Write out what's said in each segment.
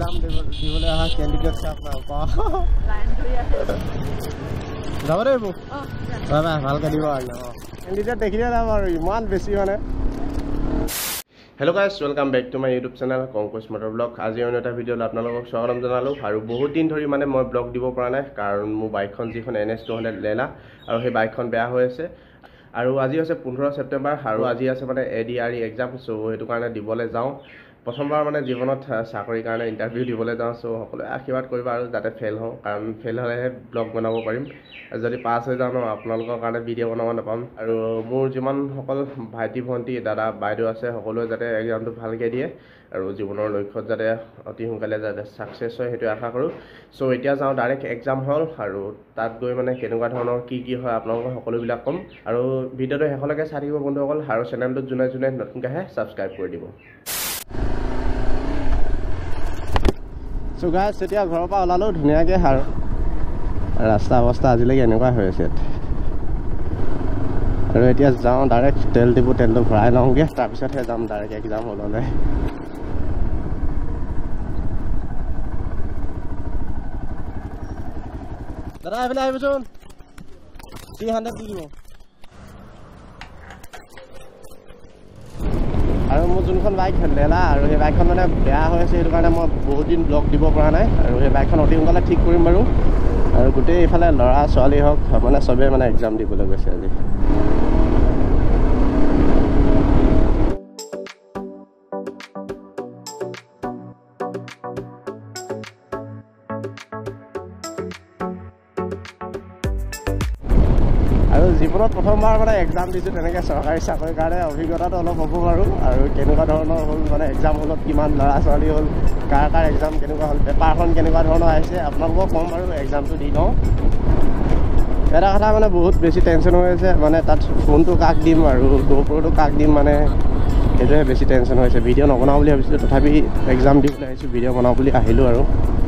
Exam দিবলৈ অহা candidate আপোনাক যাব দেই মোক ভালকৈ দিব কেণ্ডিডেট দেখিলে যাম আৰু ইমান বেছি মানে। Hello' guys, welcome back to my YouTube channel Kankush motor vlog. আজি অন্য এটা ভিডিঅ'ত আপোনালোকক স্বাগতম জনালোঁ। আৰু বহুত দিন ধৰি মানে মই ব্লগ দিব পৰা নাই, কাৰণ মোৰ বাইকখন যিখন NS200 লেলা আৰু সেই বাইকখন বেয়া হৈ আছে। আৰু আজি হৈছে 15 ছেপ্টেম্বৰ আৰু আজি আছে মানে ADRE এক্সাম। চ' সেইটো কাৰণে দিবলৈ যাওঁ। প্ৰথমবাৰ মানে জীৱনত চাকৰিৰ কাৰণে ইণ্টাৰভিউ দিবলৈ যাওঁ। চ' সকলোৱে আশীৰ্বাদ কৰিবা আৰু যাতে ফেইল হওঁ, কাৰণ ফেইল হ'লেহে ব্লগ বনাব পাৰিম। যদি পাছ হৈ যাওঁ ন, আপোনালোকৰ কাৰণে ভিডিঅ' বনাব নাপাম। আৰু মোৰ যিমানসকল ভাইটি ভণ্টি দাদা বাইদেউ আছে, সকলোৱে যাতে এক্সামটো ভালকৈ দিয়ে আৰু জীৱনৰ লক্ষ্যত যাতে অতি সোনকালে যাতে ছাকচেছ হয়, সেইটোৱে আশা কৰোঁ। চ' এতিয়া যাওঁ ডাইৰেক্ট এক্সাম হল, আৰু তাত গৈ মানে কেনেকুৱা ধৰণৰ কি হয় আপোনালোকক সকলোবিলাক ক'ম। আৰু ভিডিঅ'টো শেষলৈকে চাই থাকিব বন্ধুসকল, আৰু চেনেলটোত যোনে যোনে নতুনকৈ আহে ছাবস্ক্ৰাইব কৰি দিব। চ' গাইজ, এতিয়া ঘৰৰ পৰা ওলালোঁ ধুনীয়াকৈ, আৰু ৰাস্তা অৱস্থা আজিলৈকে এনেকুৱা হৈ আছে। আৰু এতিয়া যাওঁ ডাইৰেক্ট তেল ডিপু, তেলটো ভৰাই লওঁগৈ, তাৰপিছতহে যাম ডাইৰেক্ট এক্সাম হললৈ। দাদা এইফালে আহিবচোন, 300 দি দিব। আৰু মোৰ যোনখন বাইক লেলা, আৰু সেই বাইকখন মানে বেয়া হৈ আছে, সেইটো কাৰণে মই বহুত দিন ব্লগ দিব পৰা নাই। আৰু সেই বাইকখন অতি সোনকালে ঠিক কৰিম বাৰু। আৰু গোটেই এইফালে ল'ৰা ছোৱালী হওক মানে চবেই মানে এক্সাম দিবলৈ গৈছে আজি। আৰু জীৱনত প্ৰথমবাৰ মানে এক্সাম দিছোঁ তেনেকৈ চৰকাৰী চাকৰিৰ কাৰণে, অভিজ্ঞতাটো অলপ হ'ব বাৰু। আৰু কেনেকুৱা ধৰণৰ হ'ল মানে এক্সাম হলত কিমান ল'ৰা ছোৱালী হ'ল, কাৰ এক্সাম কেনেকুৱা হ'ল, পেপাৰখন কেনেকুৱা ধৰণৰ আহিছে আপোনালোকক ক'ম বাৰু। এক্সামটো দি লওঁ। এটা কথা মানে বহুত বেছি টেনশ্যন হৈ আছে, মানে তাত ফোনটো কাক দিম আৰু GoProটো কাক দিম, মানে সেইটোহে বেছি টেনশ্যন হৈছে। ভিডিঅ' নবনাওঁ বুলি ভাবিছিলোঁ, তথাপি এক্সাম দিবলৈ আহিছোঁ, ভিডিঅ' বনাওঁ বুলি আহিলোঁ। আৰু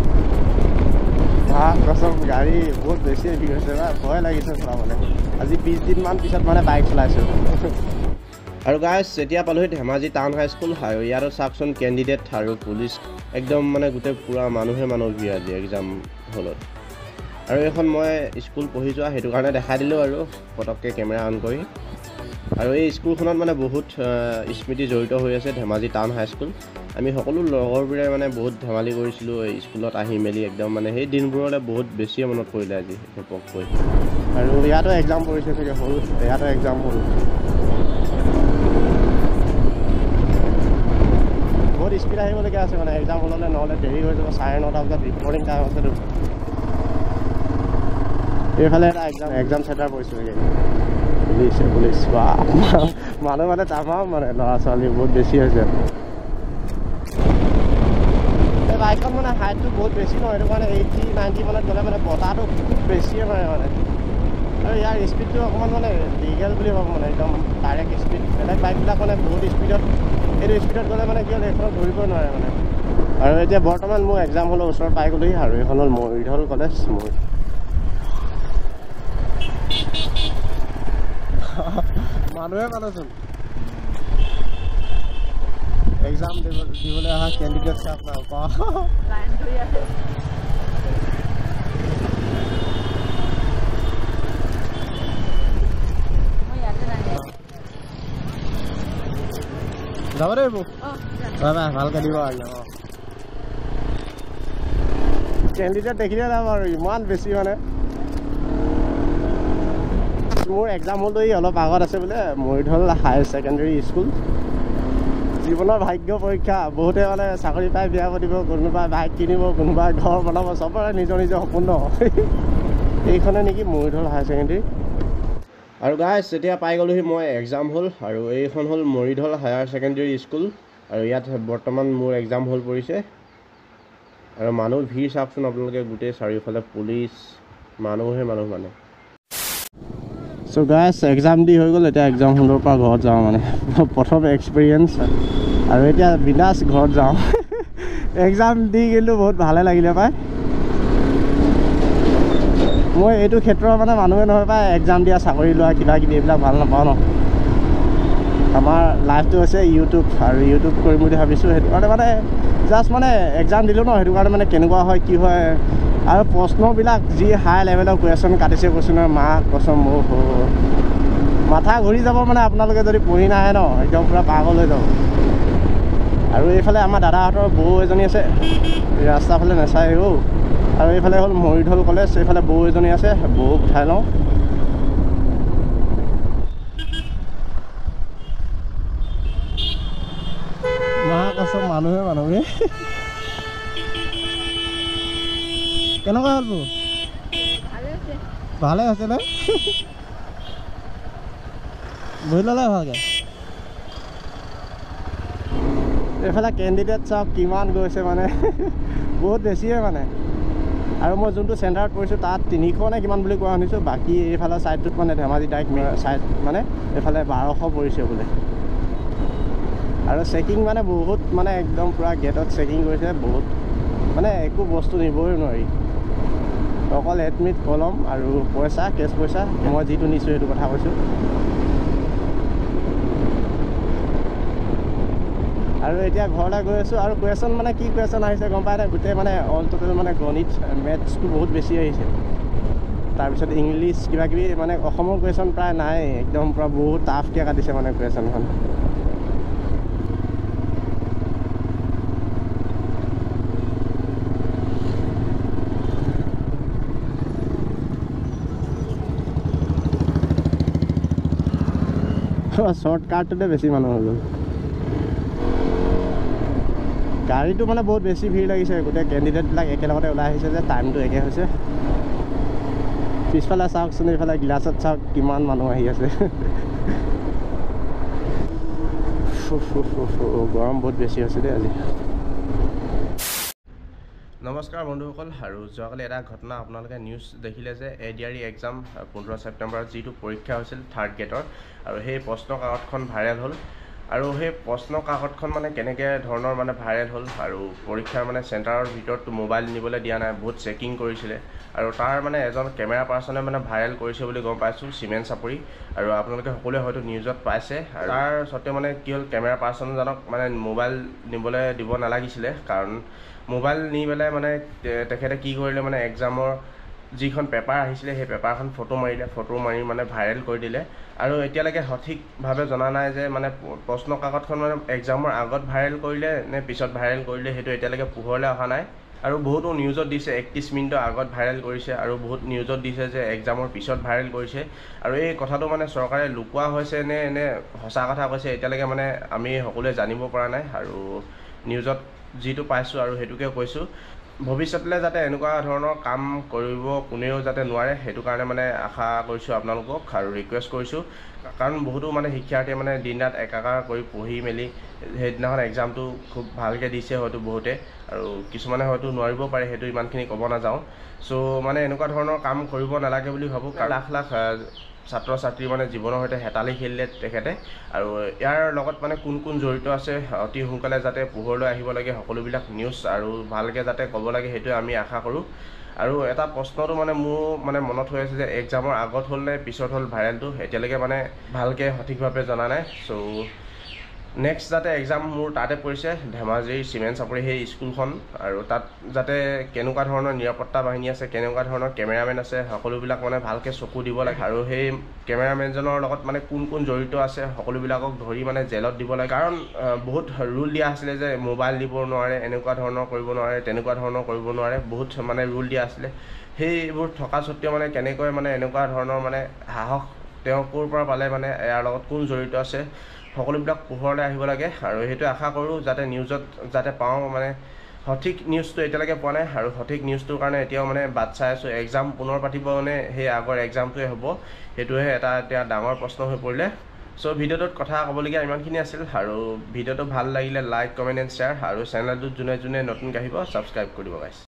কচম গাড়ী বহুত বেছি ঠিক হৈছে বা ভয় লাগিছে চলাবলৈ। আজি 20 দিনমান পিছত মানে বাইক চলাইছোঁ। আৰু গাইজ, এতিয়া পালোহি ধেমাজি টাউন হাইস্কুল। আৰু ইয়াতো চাওকচোন কেণ্ডিডেট আৰু পুলিচ একদম মানে গোটেই পূৰা মানুহ ভিৰ আজি এক্সাম হলত। আৰু এইখন মই স্কুল পঢ়ি যোৱা, সেইটো কাৰণে দেখাই দিলোঁ আৰু পটককৈ কেমেৰা অন কৰি। আৰু এই স্কুলখনত মানে বহুত স্মৃতি জড়িত হৈ আছে, ধেমাজি টাউন হাইস্কুল। আমি সকলো লগৰবোৰে মানে বহুত ধেমালি কৰিছিলোঁ এই স্কুলত আহি মেলি, একদম মানে সেই দিনবোৰলৈ বহুত বেছিয়ে মনত পৰিলে আজি ঘপককৈ। আৰু ইয়াতো এক্সাম পৰিছে চাগে, হ'ল ইয়াতো এক্সাম হ'ল। বহুত স্পীড আহিবলগীয়া আছে মানে এক্সাম হললৈ, নহ'লে দেৰি হৈ যাব। 9:30 বজাত ৰিপৰ্টিং টাইম আছেতো। এইফালে এটা এক্সাম চেণ্টাৰ পৰিছে চাগে, পুলিচ বা মানুহ মানে তামাম মানে ল'ৰা ছোৱালী বহুত বেছি হৈছে। এই বাইকখন মানে হাইটটো বহুত বেছি নহয়, সেইটো কাৰণে 80-90 মানত গ'লে মানে বতাহটো খুব বেছিয়ে মাৰে মানে। আৰু ইয়াৰ স্পীডটো অকণমান মানে লিগেল বুলি ভাবোঁ, মানে একদম ডাইৰেক্ট স্পীড। বেলেগ বাইকবিলাক মানে বহুত স্পীডত, সেইটো স্পীডত গ'লে মানে কি হ'ল সেইখনত ধৰিব নোৱাৰে মানে। আৰু এতিয়া বৰ্তমান মোৰ এক্সাম হলৰ ওচৰত পাই গ'লোহি, আৰু এইখন হ'ল মৰিধল কলেজ। মানুহে মানুহচোন এক্সাম দিবলৈ অহা কেণ্ডিডেট আপোনাক যাব দেই মোক ভালকৈ দিব। কেণ্ডিডেট দেখিলে যাম আৰু ইমান বেছি মানে। মোৰ এক্সাম হলটো অলপ আগত আছে বোলে, মৰিধল হায়াৰ ছেকেণ্ডেৰী স্কুল। জীৱনৰ ভাগ্য পৰীক্ষা। বহুতে মানে চাকৰি পাই বিয়া পাতিব, কোনোবাই বাইক কিনিব, কোনোবাই ঘৰ বনাব, চবৰে নিজৰ নিজৰ সপোন ন। এইখনে নেকি মৰিধল হায়াৰ ছেকেণ্ডেৰী। আৰু গাইজ, এতিয়া পাই গ'লোহি মই এক্সাম হল, আৰু এইখন হ'ল মৰিধল হায়াৰ ছেকেণ্ডেৰী স্কুল। আৰু ইয়াত বৰ্তমান মোৰ এক্সাম হল পৰিছে। আৰু মানুহ ভিৰ চাওকচোন আপোনালোকে, গোটেই চাৰিওফালে পুলিচ, মানুহে মানুহ মানে। চ' গাইজ, এক্সাম দি হৈ গ'ল, এতিয়া এক্সাম হলৰ পৰা ঘৰত যাওঁ মানে প্ৰথম এক্সপিৰিয়েঞ্চ। আৰু এতিয়া বিন্দাছ ঘৰত যাওঁ। এক্সাম দি কিন্তু বহুত ভালে লাগিলে পাই। মই এইটো ক্ষেত্ৰৰ মানে মানুহে নহয় পাই, এক্সাম দিয়া, চাকৰি লোৱা, কিবা কিবি এইবিলাক ভাল নাপাওঁ ন। আমাৰ লাইফটো হৈছে ইউটিউব, আৰু ইউটিউব কৰিম বুলি ভাবিছোঁ। সেইটো কাৰণে মানে জাষ্ট মানে এক্সাম দিলোঁ ন, সেইটো কাৰণে মানে কেনেকুৱা হয় কি হয়, আৰু প্ৰশ্নবিলাক যি হাই লেভেলৰ কুৱেশ্যন কাটিছে কৈছোঁ নহয়, মাক কচম মাথা ঘূৰি যাব মানে আপোনালোকে যদি পঢ়ি নাহে ন, একদম পূৰা পাগল হৈ যাব। আৰু এইফালে আমাৰ দাদাহঁতৰ বৌ এজনী আছে, ৰাস্তাৰ ফালে নাচায় আৰু এইফালে হ'ল মৰিধল কলেজ, এইফালে বৌ এজনী আছে, বৌ উঠাই লওঁ। মা কচম মানুহে কেনেকুৱা হ'ল বৌ? ভালে হৈছে নে? বহি ল'লে ভালকৈ। এইফালে কেণ্ডিডেট চাওক কিমান গৈছে মানে বহুত বেছিয়ে মানে। আৰু মই যোনটো চেণ্টাৰত পৰিছোঁ তাত 300 নে কিমান বুলি কোৱা শুনিছোঁ, বাকী এইফালে ছাইডটোত মানে ধেমাজি ডাইৰেক্ট ছাইড মানে এইফালে 1200 পৰিছে বোলে। আৰু চেকিং মানে বহুত মানে একদম পূৰা গেটত চেকিং কৰিছে বহুত, মানে একো বস্তু নিবই নোৱাৰি, অকল এডমিট কলম আৰু পইচা, কেছ পইচা। মই যিটো নিছোঁ সেইটো কথা কৈছোঁ। আৰু এতিয়া ঘৰলৈ গৈ আছোঁ, আৰু কুৱেশ্যন মানে কি কুৱেশ্যন আহিছে গম পাই নাই, গোটেই মানে অল টোটেল মানে গণিত মেথছটো বহুত বেছি আহিছে, তাৰপিছত ইংলিছ কিবাকিবি, মানে অসমৰ কুৱেশ্যন প্ৰায় নাই, একদম পূৰা বহুত টাফকৈ কাটিছে মানে কুৱেশ্যনখন। শ্বৰ্টকাটটোতে বেছি মানুহ হৈ গ'ল, গাড়ীটো মানে বহুত বেছি ভিৰ লাগিছে, গোটেই কেণ্ডিডেটবিলাক একেলগতে ওলাই আহিছে যে টাইমটো একে হৈছে। পিছফালে চাওকচোন, এইফালে গ্লাছত চাওক কিমান মানুহ আহি আছে। গৰম বহুত বেছি হৈছে দেই আজি। নমস্কাৰ বন্ধুসকল, আৰু যোৱাকালি এটা ঘটনা আপোনালোকে নিউজ দেখিলে যে ADRE এক্সাম 15 ছেপ্টেম্বৰত যিটো পৰীক্ষা হৈছিল 3rd গেটৰ, আৰু সেই প্ৰশ্ন কাকতখন ভাইৰেল হ'ল। আৰু সেই প্ৰশ্ন কাকতখন মানে কেনেকৈ ধৰণৰ মানে ভাইৰেল হ'ল, আৰু পৰীক্ষাৰ মানে চেণ্টাৰৰ ভিতৰততো মোবাইল নিবলৈ দিয়া নাই, বহুত চেকিং কৰিছিলে, আৰু তাৰ মানে এজন কেমেৰা পাৰ্চনে মানে ভাইৰেল কৰিছে বুলি গম পাইছোঁ, চিমেন চাপৰি। আৰু আপোনালোকে সকলোৱে হয়তো নিউজত পাইছে। আৰু তাৰ সত্ত্বেও মানে কি হ'ল, কেমেৰা পাৰ্চনজনক মানে মোবাইল নিবলৈ দিব নালাগিছিলে, কাৰণ মোবাইল নি পেলাই মানে তেখেতে কি কৰিলে, মানে এক্সামৰ যিখন পেপাৰ আহিছিলে সেই পেপাৰখন ফটো মাৰিলে, ফটো মাৰি মানে ভাইৰেল কৰি দিলে। আৰু এতিয়ালৈকে সঠিকভাৱে জনা নাই যে মানে প্ৰশ্ন কাকতখন মানে এক্সামৰ আগত ভাইৰেল কৰিলে নে পিছত ভাইৰেল কৰিলে, সেইটো এতিয়ালৈকে পোহৰলৈ অহা নাই। আৰু বহুতো নিউজত দিছে 31 মিনিটৰ আগত ভাইৰেল কৰিছে, আৰু বহুত নিউজত দিছে যে এক্সামৰ পিছত ভাইৰেল কৰিছে। আৰু এই কথাটো মানে চৰকাৰে লুকোৱা হৈছে নে সঁচা কথা কৈছে, এতিয়ালৈকে মানে আমি সকলোৱে জানিব পৰা নাই। আৰু নিউজত যিটো পাইছোঁ আৰু সেইটোকে কৈছোঁ, ভৱিষ্যতলৈ যাতে এনেকুৱা ধৰণৰ কাম কৰিব কোনেও যাতে নোৱাৰে, সেইটো কাৰণে মানে আশা কৰিছোঁ আপোনালোকক, আৰু ৰিকুৱেষ্ট কৰিছোঁ। কাৰণ বহুতো মানে শিক্ষাৰ্থীয়ে মানে দিন ৰাত একাকাৰ কৰি পঢ়ি মেলি সেইদিনাখন এক্সামটো খুব ভালকৈ দিছে হয়তো বহুতে, আৰু কিছুমানে হয়তো নোৱাৰিব পাৰে, সেইটো ইমানখিনি ক'ব নাযাওঁ। চ' মানে এনেকুৱা ধৰণৰ কাম কৰিব নালাগে বুলি ভাবোঁ, কাৰণ লাখ লাখ ছাত্ৰ ছাত্ৰী মানে জীৱনৰ সৈতে হেতালি খেলিলে তেখেতে। আৰু ইয়াৰ লগত মানে কোন কোন জড়িত আছে, অতি সোনকালে যাতে পোহৰলৈ আহিব লাগে সকলোবিলাক নিউজ, আৰু ভালকৈ যাতে ক'ব লাগে, সেইটোৱে আমি আশা কৰোঁ। আৰু এটা প্ৰশ্নটো মানে মোৰ মানে মনত হৈ আছে যে এক্সামৰ আগত হ'ল নে পিছত হ'ল ভাইৰেলটো, এতিয়ালৈকে মানে ভালকৈ সঠিকভাৱে জনা নাই। চ' নেক্সট যাতে এক্সাম মোৰ তাতে পৰিছে, ধেমাজিৰ চিমেন চাপৰি সেই স্কুলখন, আৰু তাত যাতে কেনেকুৱা ধৰণৰ নিৰাপত্তা বাহিনী আছে, কেনেকুৱা ধৰণৰ কেমেৰামেন আছে, সকলোবিলাক মানে ভালকৈ চকু দিব লাগে। আৰু সেই কেমেৰামেনজনৰ লগত মানে কোন কোন জড়িত আছে সকলোবিলাকক ধৰি মানে জেলত দিব লাগে, কাৰণ বহুত ৰুল দিয়া আছিলে যে মোবাইল দিব নোৱাৰে, এনেকুৱা ধৰণৰ কৰিব নোৱাৰে, তেনেকুৱা ধৰণৰ কৰিব নোৱাৰে, বহুত মানে ৰুল দিয়া আছিলে। সেইবোৰ থকা স্বত্বেও মানে কেনেকৈ মানে এনেকুৱা ধৰণৰ মানে সাহস তেওঁ ক'ৰ পৰা পালে, মানে ইয়াৰ লগত কোন জড়িত আছে, সকলোবিলাক পোহৰলৈ আহিব লাগে। আৰু সেইটো আশা কৰোঁ যাতে নিউজত যাতে পাওঁ, মানে সঠিক নিউজটো এতিয়ালৈকে পোৱা নাই, আৰু সঠিক নিউজটোৰ কাৰণে এতিয়াও মানে বাট চাই আছোঁ। এক্সাম পুনৰ পাতিব মানে সেই আগৰ এক্সামটোৱে হ'ব, সেইটোহে এটা এতিয়া ডাঙৰ প্ৰশ্ন হৈ পৰিলে। চ' ভিডিঅ'টোত কথা ক'বলগীয়া ইমানখিনি আছিল, আৰু ভিডিঅ'টো ভাল লাগিলে লাইক, কমেণ্ট এণ্ড শ্বেয়াৰ, আৰু চেনেলটোত যোনে যোনে নতুনকৈ আহিব ছাবস্ক্ৰাইব কৰি দিব গাইছ।